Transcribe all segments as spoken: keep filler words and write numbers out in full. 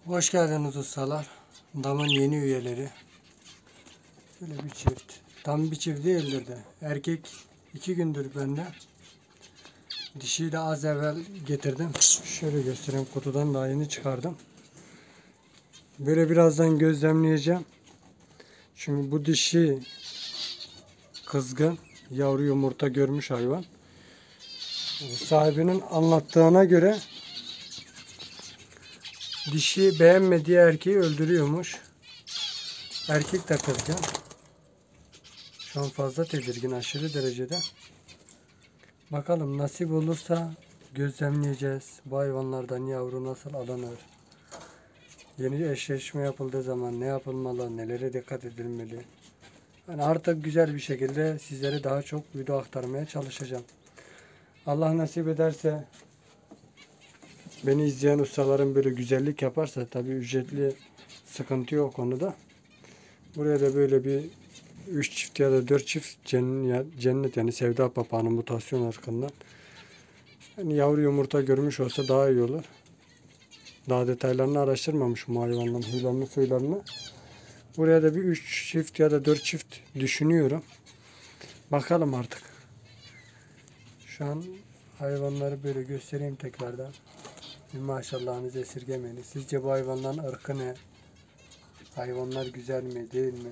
Hoş geldiniz ustalar. Damın yeni üyeleri. Şöyle bir çift. Tam bir çift değildir de. Erkek iki gündür bende. Dişiyi de az evvel getirdim. Şöyle göstereyim. Kutudan daha yeni çıkardım. Böyle birazdan gözlemleyeceğim. Çünkü bu dişi kızgın. Yavru yumurta görmüş hayvan. Sahibinin anlattığına göre dişi beğenmediği erkeği öldürüyormuş. Erkek de kızgın. Şu an fazla tedirgin, aşırı derecede. Bakalım nasip olursa gözlemleyeceğiz. Bu hayvanlardan yavru nasıl alınır? Yeni eşleşme yapıldığı zaman ne yapılmalı, nelere dikkat edilmeli? Yani artık güzel bir şekilde sizlere daha çok video aktarmaya çalışacağım. Allah nasip ederse, beni izleyen ustaların böyle güzellik yaparsa, tabii ücretli sıkıntı yok konuda. Buraya da böyle bir üç çift ya da dört çift cennet, cennet yani sevda papağanı mutasyon hakkında. Yani yavru yumurta görmüş olsa daha iyi olur. Daha detaylarını araştırmamışım bu hayvanların huylarını suylarını. Buraya da bir üç çift ya da dört çift düşünüyorum. Bakalım artık. Şu an hayvanları böyle göstereyim tekrardan. Bir maşallahınızı esirgemeyin. Sizce bu hayvanların ırkı ne? Hayvanlar güzel mi değil mi?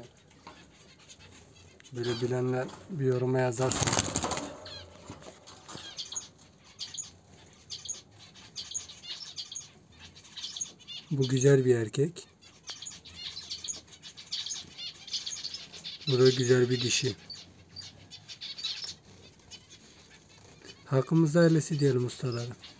Böyle bilenler bir yoruma yazarsın. Bu güzel bir erkek. Bu da güzel bir dişi. Hakkımızda ailesi diyelim ustalara.